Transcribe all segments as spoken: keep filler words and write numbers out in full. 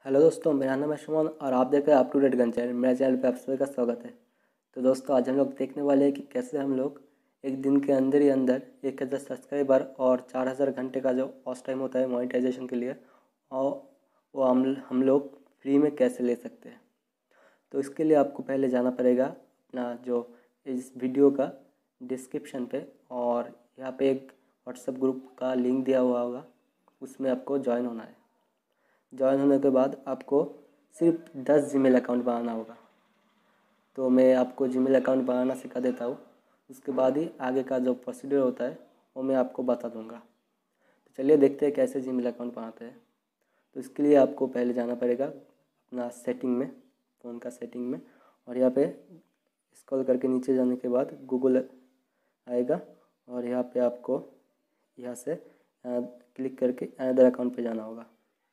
Hello दोस्तों, मेरा नाम है सुमन और आप देख रहे हैं up to date gun channel. मेरे चैनल पे आप सभी का स्वागत है। तो दोस्तों, आज हम लोग देखने वाले हैं कि कैसे हम लोग एक दिन के अंदर ही अंदर एक हज़ार सब्सक्राइबर और चार हज़ार घंटे का जो वॉच टाइम होता है मोनेटाइजेशन के लिए, और वो हम हम लोग फ्री में कैसे ले सकते हैं। तो इसके लिए आपको पहले जाना पड़ेगा अपना जो इस वीडियो का डिस्क्रिप्शन पे, और यहाँ पे एक व्हाट्सएप ग्रुप का लिंक दिया हुआ होगा, उसमें आपको ज्वाइन होना है। ज्वाइन होने के बाद आपको सिर्फ दस जीमेल अकाउंट बनाना होगा। तो मैं आपको जीमेल अकाउंट बनाना सिखा देता हूँ, उसके बाद ही आगे का जो प्रोसीड्यूर होता है वो मैं आपको बता दूँगा। तो चलिए देखते हैं कैसे जीमेल अकाउंट बनाते हैं। तो इसके लिए आपको पहले जाना पड़ेगा अपना सेटिंग में, फ़ोन का सेटिंग में, और यहाँ पे स्क्रॉल करके नीचे जाने के बाद गूगल आएगा, और यहाँ पे आपको यहाँ से क्लिक करके अनदर अकाउंट पे जाना होगा।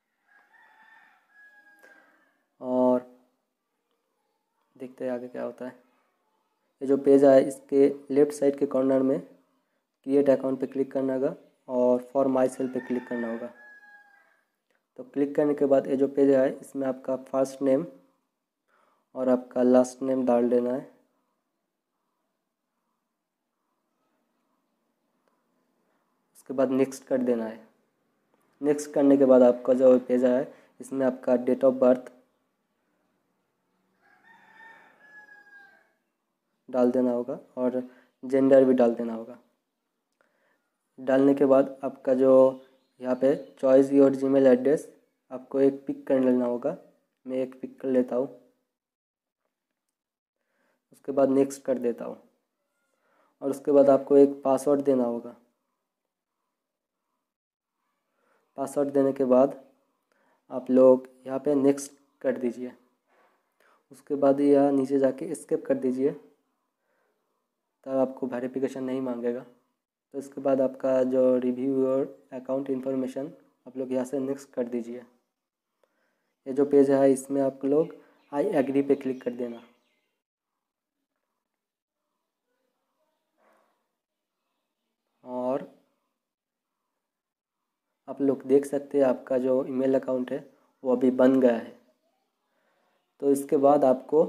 और देखते हैं आगे क्या होता है। ये जो पेज है इसके लेफ़्ट साइड के कॉर्नर में क्रिएट अकाउंट पे क्लिक करना होगा और फॉर माई सेल्फ पे क्लिक करना होगा। तो क्लिक करने के बाद ये जो पेज है इसमें आपका फर्स्ट नेम और आपका लास्ट नेम डाल देना है। उसके बाद नेक्स्ट कर देना है। नेक्स्ट करने के बाद आपका जो पेज है इसमें आपका डेट ऑफ बर्थ डाल देना होगा और जेंडर भी डाल देना होगा। डालने के बाद आपका जो यहाँ पे चॉइस योर जीमेल एड्रेस, आपको एक पिक कर लेना होगा। मैं एक पिक कर लेता हूँ। उसके बाद नेक्स्ट कर देता हूँ, और उसके बाद आपको एक पासवर्ड देना होगा। पासवर्ड देने के बाद आप लोग यहाँ पे नेक्स्ट कर दीजिए। उसके बाद यहाँ नीचे जाके एस्केप कर दीजिए, तब आपको वेरिफिकेशन नहीं मांगेगा। तो इसके बाद आपका जो रिव्यू योर अकाउंट इन्फॉर्मेशन, आप लोग यहाँ से नेक्स्ट कर दीजिए। ये जो पेज है इसमें आप लोग आई एग्री पे क्लिक कर देना। और आप लोग देख सकते हैं आपका जो ईमेल अकाउंट है वो अभी बन गया है। तो इसके बाद आपको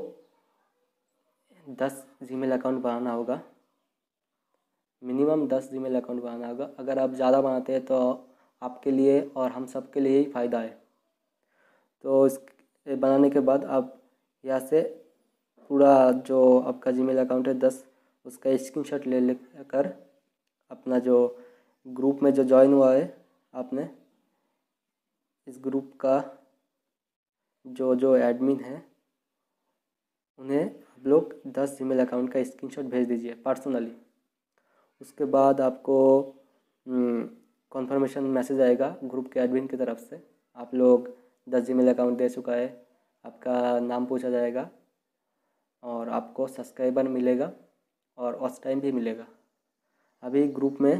दस जीमेल अकाउंट बनाना होगा। मिनिमम दस जीमेल अकाउंट बनाना होगा। अगर आप ज़्यादा बनाते हैं तो आपके लिए और हम सब के लिए ही फ़ायदा है। तो इस बनाने के बाद आप यहाँ से पूरा जो आपका जीमेल अकाउंट है दस, उसका स्क्रीनशॉट ले लेकर अपना जो ग्रुप में जो ज्वाइन हुआ है आपने, इस ग्रुप का जो जो एडमिन है उन्हें आप लोग दस जीमेल अकाउंट का स्क्रीनशॉट भेज दीजिए पर्सनली। उसके बाद आपको कॉन्फर्मेशन मैसेज आएगा ग्रुप के एडमिन की तरफ से, आप लोग दस जीमेल अकाउंट दे चुका है, आपका नाम पूछा जाएगा और आपको सब्सक्राइबर मिलेगा और वॉच टाइम भी मिलेगा। अभी ग्रुप में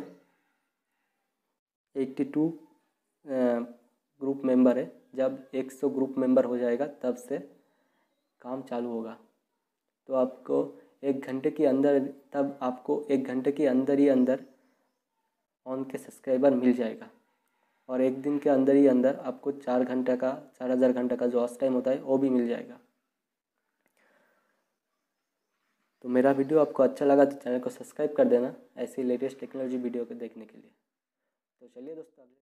बयासी ग्रुप मेंबर है। जब सौ ग्रुप मेंबर हो जाएगा तब से काम चालू होगा। तो आपको एक घंटे के अंदर तब आपको एक घंटे के अंदर ही अंदर ऑन के सब्सक्राइबर मिल जाएगा, और एक दिन के अंदर ही अंदर आपको चार घंटे का चार हज़ार घंटे का जो वॉच टाइम होता है वो भी मिल जाएगा। तो मेरा वीडियो आपको अच्छा लगा तो चैनल को सब्सक्राइब कर देना ऐसी लेटेस्ट टेक्नोलॉजी वीडियो को देखने के लिए। तो चलिए दोस्तों।